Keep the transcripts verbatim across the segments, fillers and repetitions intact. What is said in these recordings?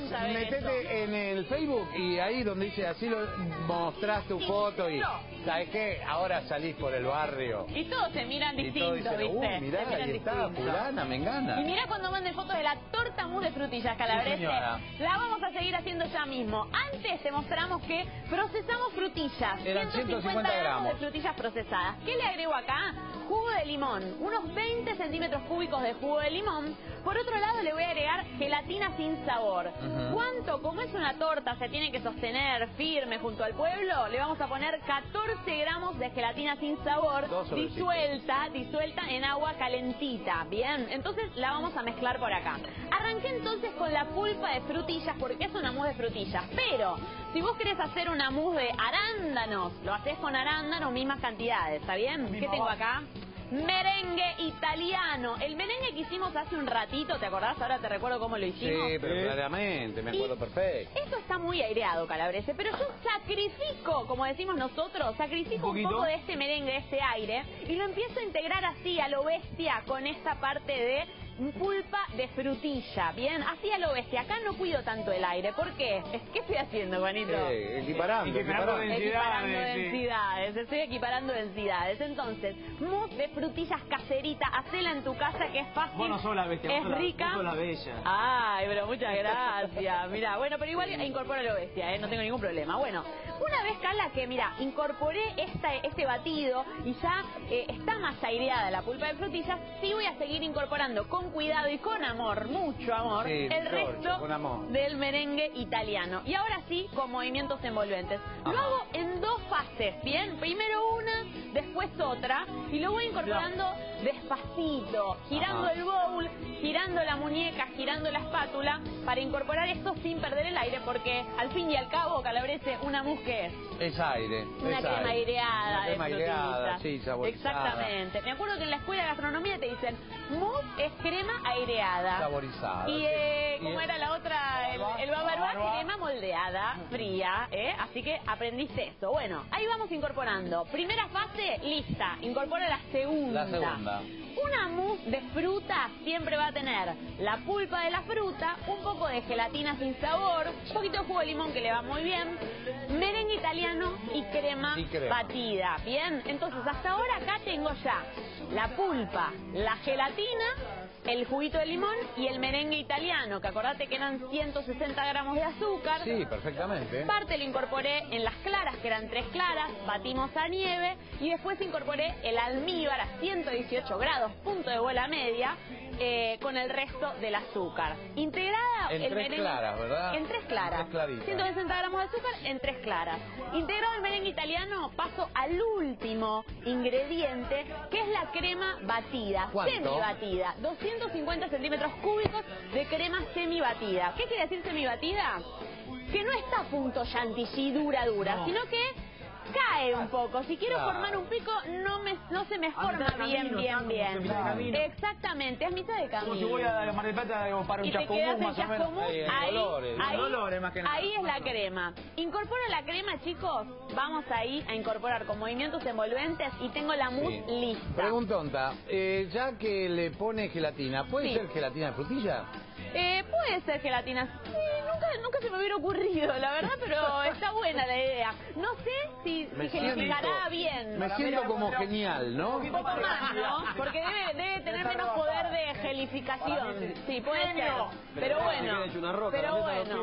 metete en el Facebook y ahí donde dice, así lo mostrás tu foto y... ¿Sabes qué? Ahora salís por el barrio. Y todos se miran distintos, dicen, ¿viste? Uh, mirá, ahí está, fulana, me engana. Y mirá cuando manden fotos de la torta mousse de frutillas, Calabrese. Sí, la vamos a seguir haciendo ya mismo. Antes te mostramos que procesamos frutillas. Eran ciento cincuenta gramos de frutillas procesadas. ¿Qué le agrego acá? Jugo de limón. Unos veinte centímetros cúbicos de jugo de limón. Por otro lado le voy a agregar gelatina sin sabor. Uh-huh. ¿Cuánto? Como es una torta, se tiene que sostener firme junto al pueblo, le vamos a poner catorce gramos de gelatina sin sabor, disuelta, disuelta en agua calentita. Bien, entonces la vamos a mezclar por acá. Arranqué entonces con la pulpa de frutillas porque es una mousse de frutillas. Pero si vos querés hacer una mousse de arándanos, lo haces con arándanos, mismas cantidades, ¿está bien? ¿Qué tengo acá? Merengue italiano. El merengue que hicimos hace un ratito, ¿te acordás? Ahora te recuerdo cómo lo hicimos. Sí, pero claramente, me acuerdo y perfecto. Esto está muy aireado, Calabrese, pero yo sacrifico, como decimos nosotros, sacrifico un, un poco de este merengue, de este aire, y lo empiezo a integrar así, a lo bestia, con esta parte de pulpa de frutilla, ¿bien? Así a lo bestia. Acá no cuido tanto el aire. ¿Por qué? ¿Qué estoy haciendo, Juanito? Eh, equiparando, equiparando, equiparando densidades. Equiparando sí. densidades. Estoy equiparando densidades. Entonces, mousse de frutillas caserita. Hacela en tu casa, que es fácil. Vos no sos la bestia, es vos rica. Vos sos la bella. Ay, pero muchas gracias. Mira, bueno, pero igual incorporo lo bestia, ¿eh? No tengo ningún problema. Bueno, una vez, Carla, que mira, incorporé esta, este batido y ya eh, está más aireada la pulpa de frutillas, sí voy a seguir incorporando con cuidado y con amor, mucho amor, sí, el Giorgio, resto con amor. del merengue italiano. Y ahora sí, con movimientos envolventes. Ajá. Lo hago en dos fases, ¿bien? Primero una, después otra, y lo voy incorporando despacito, girando Ajá. el bowl, girando la muñeca, girando la espátula, para incorporar esto sin perder el aire, porque al fin y al cabo, Calabrese, una mousse ¿qué es? Es aire. Una es crema aire. aireada Una crema de aireada, sí, saborizada. Exactamente. Me acuerdo que en la escuela de gastronomía te dicen, mousse es crema aireada. Saborizada. Y, eh, sí. ¿cómo era la otra? El, el bavarois, crema moldeada, fría, ¿eh? Así que aprendiste esto. Bueno, ahí vamos incorporando. Primera fase, lista. Incorpora la segunda. La segunda. Una mousse de fruta siempre va a tener la pulpa de la fruta, un poco de gelatina sin sabor, un poquito de jugo de limón que le va muy bien, merengue italiano y crema, y crema batida. Bien, entonces hasta ahora acá tengo ya la pulpa, la gelatina, el juguito de limón y el merengue italiano, que acordate que eran ciento sesenta gramos de azúcar. Sí, perfectamente. Parte lo incorporé en las claras, que eran tres claras, batimos a nieve, y después incorporé el almíbar a ciento dieciocho grados, punto de bola media, eh, con el resto del azúcar. Integrada en el tres merengue, claras, ¿verdad? En tres claras. En tres ciento sesenta gramos de azúcar en tres claras. Integrado el merengue italiano, paso al último ingrediente, que es la crema batida. ¿Cuánto? Semi-batida. doscientos cincuenta centímetros cúbicos de crema semi-batida. ¿Qué quiere decir semi-batida? Que no está a punto chantilly dura dura, no. sino que cae un poco. Si quiero claro. formar un pico, no me no se me forma bien, camino, bien, bien. Exactamente, es mitad de camino. Como si voy a Mar del Plata para un chascomús, más o menos. Ahí, ahí, Dolores, ahí, Dolores, más que nada. ahí es la crema. Incorporo la crema, chicos. Vamos ahí a incorporar con movimientos envolventes y tengo la mousse sí. lista. Preguntonta, eh, ya que le pone gelatina, ¿puede sí. ser gelatina de frutilla? Eh, puede ser gelatina. Sí, nunca, nunca se me hubiera ocurrido, la verdad, pero está buena la idea. No sé si, si gelificará bien. Me siento como genial, ¿no? Un poco más, ¿no? Porque debe, debe tener menos poder de gelificación. Sí, puede ser. Pero bueno. Pero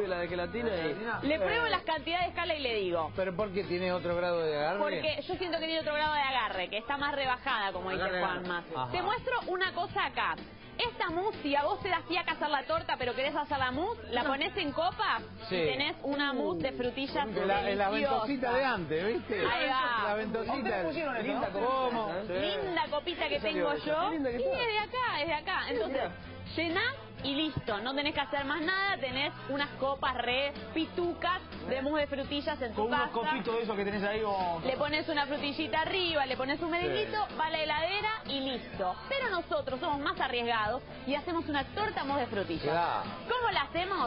bueno. Le pruebo las cantidades de escala y le digo. ¿Pero por qué tiene otro grado de agarre? Porque yo siento que tiene otro grado de agarre, que está más rebajada, como dice Juanma. Te muestro una cosa acá. Esta mousse, si a vos te da fiaca hacer la torta, pero querés hacer la mousse, la pones en copa sí. y tenés una mousse de frutillas la, la ventosita de antes, ¿viste? Ahí va. La ventosita. Linda, ¿Cómo? Sí. Linda copita que tengo yo. Y es de acá, es de acá. Entonces, llenás y listo. No tenés que hacer más nada. Tenés unas copas re pitucas de mousse de frutillas en tu con casa. Unos copitos de esos que tenés ahí. O... Le pones una frutillita arriba, le pones un merenguito, sí. va a la heladera y listo. Pero nosotros somos más arriesgados y hacemos una torta mousse de frutillas. Claro. ¿Cómo la hacemos?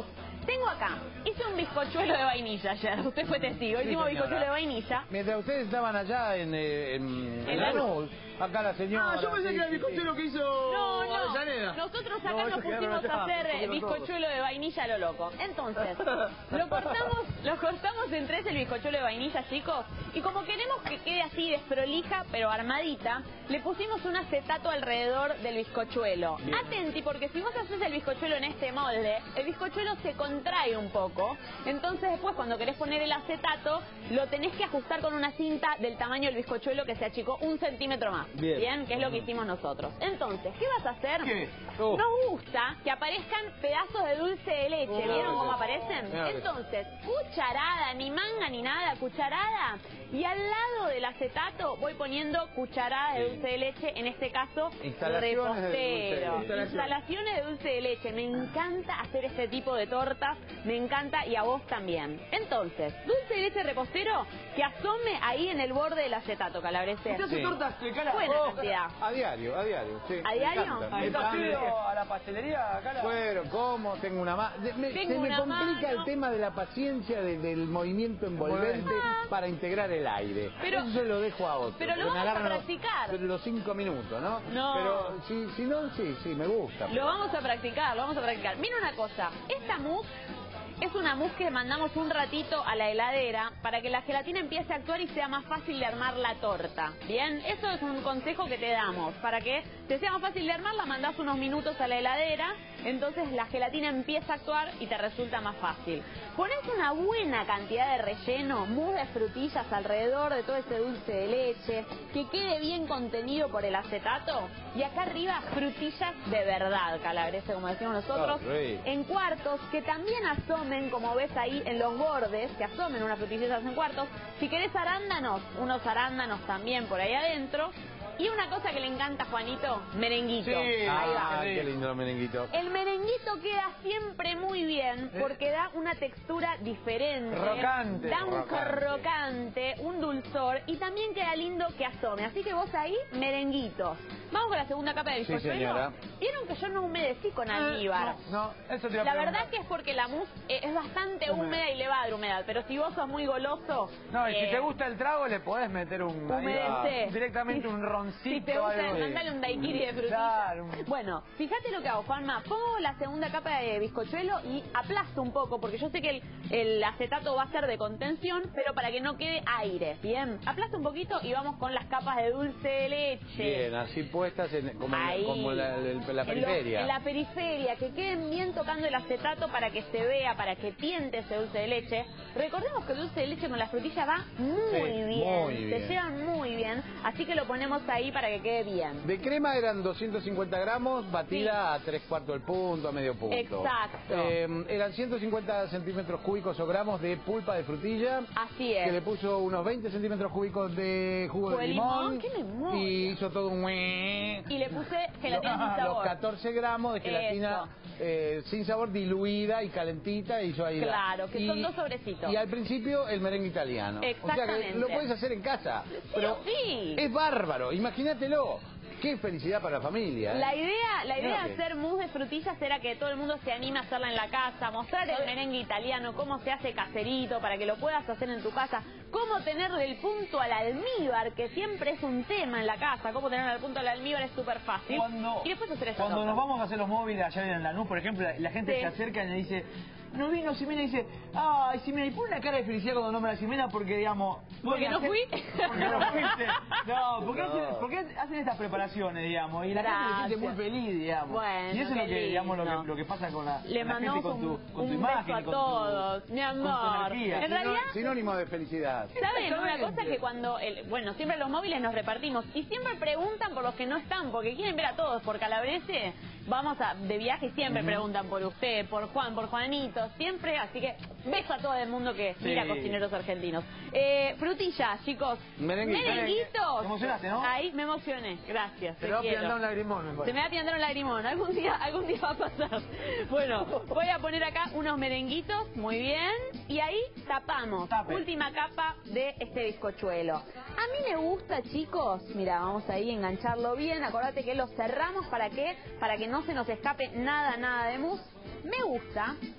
Tengo acá, hice un bizcochuelo de vainilla ayer, usted fue testigo, hicimos sí, bizcochuelo de vainilla. Mientras ustedes estaban allá en, eh, en, En la luz, acá la señora... Ah, yo pensé sí, que era el sí, bizcochuelo sí. que hizo No, no, Avellaneda. nosotros acá No, nos esos quedaron pusimos a allá, hacer eh, cogieron todos. bizcochuelo de vainilla a lo loco. Entonces, lo cortamos, lo cortamos en tres el bizcochuelo de vainilla, chicos, y como queremos que quede así desprolija, pero armadita, le pusimos un acetato alrededor del bizcochuelo. Bien. Atenti, porque si vos haces el bizcochuelo en este molde, el bizcochuelo se contrae un poco, entonces después cuando querés poner el acetato, lo tenés que ajustar con una cinta del tamaño del bizcochuelo que se achicó un centímetro más. Bien. Bien, que es lo que hicimos nosotros. Entonces, ¿qué vas a hacer? ¿Qué? Oh. Nos gusta que aparezcan pedazos de dulce de leche. Oh, ¿Vieron sí. cómo aparecen? Claro que sí. Entonces, cucharada, ni manga ni nada, cucharada. Y al lado del acetato voy poniendo cucharadas de Sí. dulce de leche, en este caso, Instalaciones de dulce de repostero. leche. Instalaciones de dulce de leche. Me encanta hacer este tipo de tortas, me encanta y a vos también. Entonces, dulce de leche repostero que asome ahí en el borde del acetato, Calabrese. ¿Usted hace Sí. tortas de cara? Buena Oh, cantidad. A diario, a diario, sí. ¿A me diario? encanta, me ¿El encanta. paseo a la pastelería, cara? Bueno, ¿cómo? Tengo una mano. Me, Tengo se me una complica mano. el tema de la paciencia de- del movimiento envolvente Ah. para integrar el aire. Pero- Eso se lo dejo a otro. pero lo porque me vamos a agarran los- practicar. Los cinco minutos, ¿no? No. Pero si, si no, sí, sí, me gusta. Lo vamos a practicar, lo vamos a practicar. Mira una cosa, esta mousse es una mousse que mandamos un ratito a la heladera para que la gelatina empiece a actuar y sea más fácil de armar la torta. Bien, eso es un consejo que te damos. Para que te sea más fácil de armar, la mandás unos minutos a la heladera, entonces la gelatina empieza a actuar y te resulta más fácil. Ponés una buena cantidad de relleno, mousse de frutillas alrededor de todo ese dulce de leche, que quede bien contenido por el acetato, y acá arriba frutillas de verdad, Calabrese, como decimos nosotros, Oh, rico. en cuartos, que también asomen, como ves ahí en los bordes, que asomen unas frutillitas en cuartos. Si querés arándanos, unos arándanos también por ahí adentro. Y una cosa que le encanta a Juanito, merenguito. Sí. Ahí va. Ah, qué lindo el merenguito. El merenguito queda siempre muy bien porque da una textura diferente. Crocante. Da un Crocante. crocante, un dulzor y también queda lindo que asome. Así que vos ahí, merenguitos. Vamos con la segunda capa de Sí, bizcochuelo. señora. Vieron que yo no humedecí con almíbar. No, no, eso te iba a La preguntar. verdad que es porque la mousse eh, es bastante Húmeda. húmeda y le va a dar humedad, pero si vos sos muy goloso... No, y eh, si te gusta el trago, le podés meter un... ahí, humedecé. ah, directamente un roncito. Si te gusta, algo. mandale un daiquiri de frutilla. Claro, un- Bueno, fíjate lo que hago, Juanma. Pongo la segunda capa de bizcochuelo y aplasto un poco, porque yo sé que el, el acetato va a ser de contención, pero para que no quede aire, ¿bien? Aplasto un poquito y vamos con las capas de dulce de leche. Bien, así puestas en, como, en- Ahí. como la, el- la En lo- periferia. En la periferia, que queden bien tocando el acetato para que se vea, para que tiente ese dulce de leche. Recordemos que el dulce de leche con la frutilla va muy Sí, bien, muy bien. se llevan muy bien, así que lo ponemos ahí para que quede bien. De crema eran doscientos cincuenta gramos, batida a tres cuartos del punto, a medio punto. Exacto. Eh, eran ciento cincuenta centímetros cúbicos o gramos de pulpa de frutilla. Así Que le es. puso unos veinte centímetros cúbicos de jugo Jugo de de limón. limón, qué memoria. Y hizo todo un... mue- Y le puse gelatina sin Los sabor. catorce gramos de gelatina eh, sin sabor, diluida y calentita. Hizo ahí la- Claro, que y- son dos sobrecitos. Y al principio el merengue italiano. O sea Exactamente. que lo puedes hacer en casa. Pero sí. es bárbaro, imagínatelo. Qué felicidad para la familia. ¿eh? La idea, la idea de Fíjate. hacer mousse de frutillas era que todo el mundo se anime a hacerla en la casa, mostrar el merengue italiano, cómo se hace caserito para que lo puedas hacer en tu casa, cómo tenerle el punto al almíbar, que siempre es un tema en la casa, cómo tenerle el punto al almíbar es súper fácil. Cuando, y después hacer esa cuando torta. nos vamos a hacer los móviles allá en Lanús, por ejemplo, la, la gente Sí. se acerca y le dice, no vino Ximena, y dice, ay, Ximena, y pone una cara de felicidad cuando nombra a Ximena porque, digamos... ¿Porque bueno, no fui? Porque no fuiste. No, porque, No. Hacen, porque hacen estas preparaciones, digamos, y la gente se siente muy Gracias. feliz, digamos. Bueno, y eso es qué lo que, digamos, lo lindo. que, lo que pasa con la, Le con la gente, mandamos con tu, un, con tu un imagen, beso a y con todos, tu, mi con tu amor. energía. En realidad... Sinónimo de felicidad. ¿Saben una cosa? Exactamente. Que cuando, el, bueno, siempre los móviles nos repartimos y siempre preguntan por los que no están, porque quieren ver a todos. Por Calabrese, vamos a de viaje y siempre preguntan por usted, por Juan, por Juanito, siempre. Así que beso a todo el mundo que Sí. mira Cocineros Argentinos. Eh, frutillas, chicos. Merenguitos. Merenguitos. Te emocionaste, ¿no? Ahí me emocioné. Gracias. Te te va a quiero. piantar un lagrimón, me Se parece. me va a piantar un lagrimón. Algún día, algún día va a pasar. Bueno, voy a poner acá unos merenguitos, muy bien. Y ahí tapamos. Tape. Última capa de este bizcochuelo. A mí me gusta, chicos. Mira, vamos ahí a engancharlo bien. Acordate que lo cerramos para que, para que no se nos escape nada, nada de mousse. Me gusta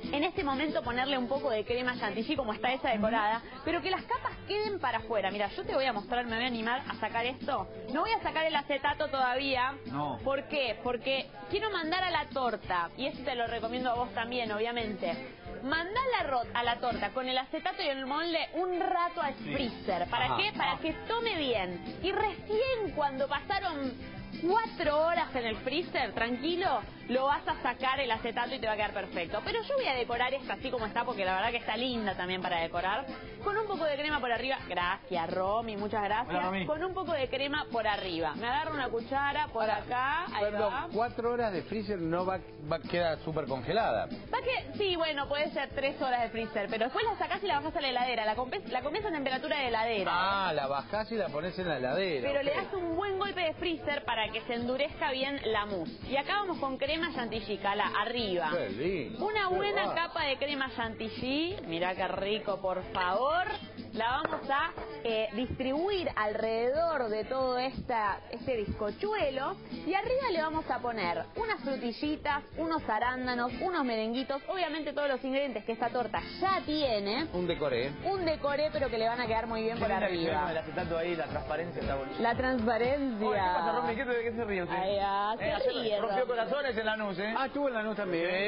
en este momento ponerle un poco de crema chantilly como está esa decorada, pero que las capas queden para afuera. Mira, yo te voy a mostrar, me voy a animar a sacar esto. No voy a sacar el acetato todavía. No. ¿Por qué? Porque quiero mandar a la torta, y eso te lo recomiendo a vos también, obviamente. Mandá la, ro- a la torta con el acetato y el molde un rato al freezer. ¿Para Ajá. qué? Para que tome bien. Y recién cuando pasaron cuatro horas en el freezer, tranquilo, lo vas a sacar el acetato y te va a quedar perfecto. Pero yo voy a decorar esta así como está, porque la verdad que está linda también para decorar. Con un poco de crema por arriba. Gracias, Romy, muchas gracias. Hola, Romy. Con un poco de crema por arriba. Me agarro una cuchara por acá. Ahí Perdón, va. cuatro horas de freezer no va, va queda súper congelada. Va que, sí, bueno, puede ser tres horas de freezer, pero después la sacás y la bajás a la heladera. La comes, la comes a temperatura de heladera. Ah, la bajás y la pones en la heladera. Pero ok. le das un buen golpe de freezer para que se endurezca bien la mousse. Y acá vamos con crema chantilly, cala, arriba. Qué lindo. Una Qué buena bárbaro. capa de crema chantilly. Mirá qué rico, por favor. La vamos a eh, distribuir alrededor de todo esta, este bizcochuelo. Y arriba le vamos a poner unas frutillitas, unos arándanos, unos merenguitos. Obviamente todos los ingredientes que esta torta ya tiene. Un decoré. Un decoré, pero que le van a quedar muy bien Qué por linda que se ve con el arriba. acetato ahí, la transparencia está bonita. La transparencia. Oye, ¿qué pasa, Romy? ¿Qué, te- qué se ríe usted? Ay, ah, se Eh, ayer ríe, rompió Romy. corazones en la Lanús, ¿eh? Ah, estuvo en la luz también. Sí,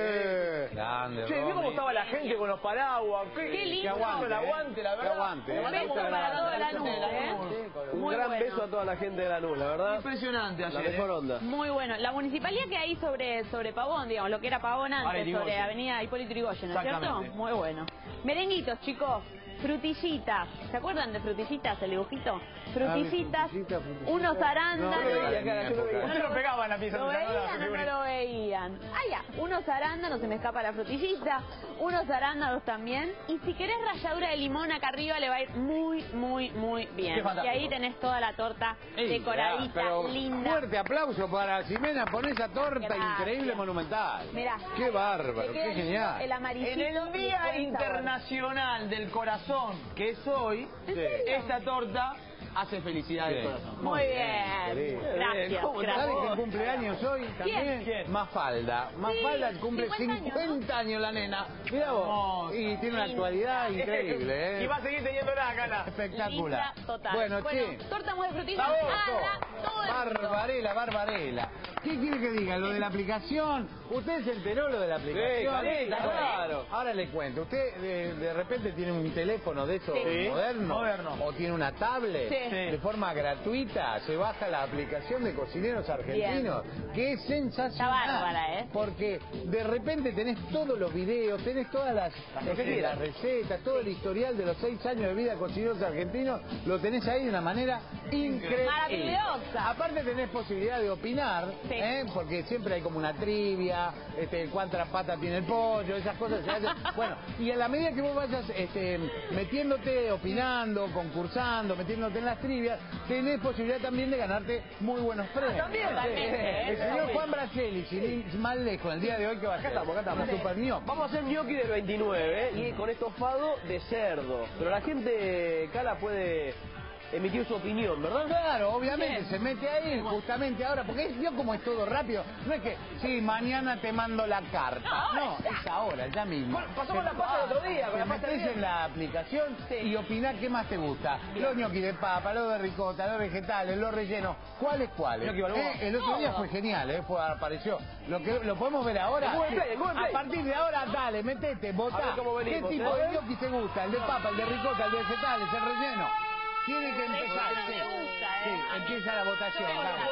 Eh, Grande, Che, ¿vio cómo Romy. estaba la gente con los paraguas? Qué, Qué lindo. Que aguante, el aguante, la Que verdad. aguante. Le Un mandamos beso un para abrazo toda a la gente Lanús, de la ¿eh? Lanús. Un Muy gran bueno. beso a toda la gente de la Lanús, la verdad. Impresionante La ayer, mejor ¿eh? onda. Muy bueno. La municipalidad que hay sobre, sobre Pavón, digamos, lo que era Pavón Ah, antes, Irigoyen. sobre Avenida Hipólito Yrigoyen, ¿no es cierto? Exactamente. Muy bueno. Merenguitos, chicos. Frutillitas. ¿Se acuerdan de frutillitas, el dibujito? Frutillitas, frutillita, frutillita. unos No, arándanos. no lo veía, cara, yo lo veía. Usted lo pegaba en la pieza. ¿Lo no, no, veían o no, no lo veían? Ah, ya, unos arándanos, se me escapa la frutillita, unos arándanos también. Y si querés ralladura de limón acá arriba le va a ir muy, muy, muy bien. Qué fantástico. Y ahí tenés toda la torta Ey, decoradita, pero linda. Fuerte aplauso para Ximena por esa torta Gracias. increíble, monumental. Mirá. Qué bárbaro, Te qué queda genial. El amarillito. En el y Día buen sabor. Internacional del Corazón, que es hoy, ¿En serio? esta torta hace felicidad del Sí. corazón. Muy bien. bien. Gracias, ¿Cómo te ¿Sabes gracias. qué cumpleaños hoy también? ¿Quién? Mafalda. Mafalda Sí, cumple cincuenta años, cincuenta años la nena. Mirá vos. Hermosa. Y tiene una actualidad increíble, ¿eh? Y va a seguir teniendo la gana. Espectacular. Linda total. Bueno, che. torta muy de frutilla. Sabor, Ah, todo el mundo. Barbarela, barbarela. ¿Qué quiere que diga? ¿Lo de la aplicación? ¿Usted se enteró lo de la aplicación? Carita, Bueno, claro. Ahora le cuento. ¿Usted de, de repente tiene un teléfono de esos Sí. moderno? Moderno. ¿O tiene una tablet? Sí. Sí. De forma gratuita se baja la aplicación de Cocineros Argentinos, que es sensacional. Está bárbara, ¿eh? Porque de repente tenés todos los videos, tenés todas las, Lo que este, quieras. las recetas, todo el historial de los seis años de vida de Cocineros Argentinos, lo tenés ahí de una manera increíble. Maravillosa. Aparte tenés posibilidad de opinar, Sí. ¿eh? Porque siempre hay como una trivia, este, cuántas patas tiene el pollo, esas cosas se hacen. Bueno, y a la medida que vos vayas este, metiéndote, opinando, concursando, metiéndote en las trivias, tenés posibilidad también de ganarte muy buenos premios. también. Totalmente, El ¿eh? señor Juan Braceli, sin ir más lejos, el día de hoy que va a Acá ser estamos, acá estamos. un super ñoqui. Vamos a hacer gnocchi del veintinueve y con estofado de cerdo. Pero la gente, Cala, puede emitir su opinión, ¿verdad? Claro, obviamente, Bien. se mete ahí justamente ahora, porque es, vio como es todo rápido. No es que, sí, mañana te mando la carta. No, es ahora, ya mismo. Bueno, pasamos la pasta el otro día, con Te la pasta metés bien. en la aplicación y opinás qué más te gusta. Los ñoquis de papa, los de ricota, los vegetales, los rellenos. ¿Cuáles, cuáles? Ñoqui Balboa. Eh, el otro día Todo. fue genial, ¿eh? Fue, apareció. Lo que lo podemos ver ahora. En Google Play, en Google Play. A partir de ahora, dale, metete, A votá. ver cómo ¿Qué venimos, tipo ¿eh? de ñoquis te gusta? ¿El de papa, el de ricota, el de vegetales, el relleno? Tiene que empezar. Relleno Sí, me gusta, sí, ¿eh? empieza la votación. Mirá, Vamos.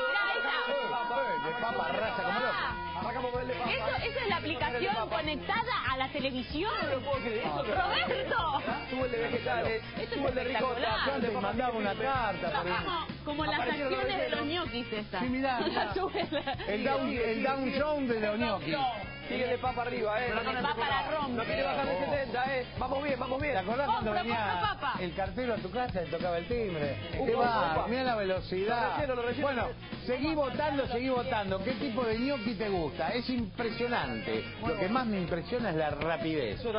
mirá, De papa raza como loco. Arrancamos con el de papa. ¿Eso, ¿Eso es la aplicación conectada a la televisión? No lo puedo creer. Eso que- ¡Roberto! Tuvo el de vegetales, Esto tuvo es el de ricota. espectacular. Yo antes mandaba una carta. por el- Como, como las Aparecieron los acciones de los rellenos. ñoquis esas. Sí, mirá, mirá. Sube la- El down, el down zone de los ñoquis. Sigue de papa arriba, ¿eh? Pero no va para romper. No quiere bajar de Oh. setenta, ¿eh? Vamos bien, vamos ¿Te bien. acordás cuando Compra, venía compra papa. el cartero a tu casa y tocaba el timbre? Upa, Qué va, upa. mira la velocidad. Lo relleno, lo relleno. Bueno, seguí votando, seguí votando. ¿Qué tipo de ñoqui te gusta? Es impresionante. Lo que más me impresiona es la rapidez.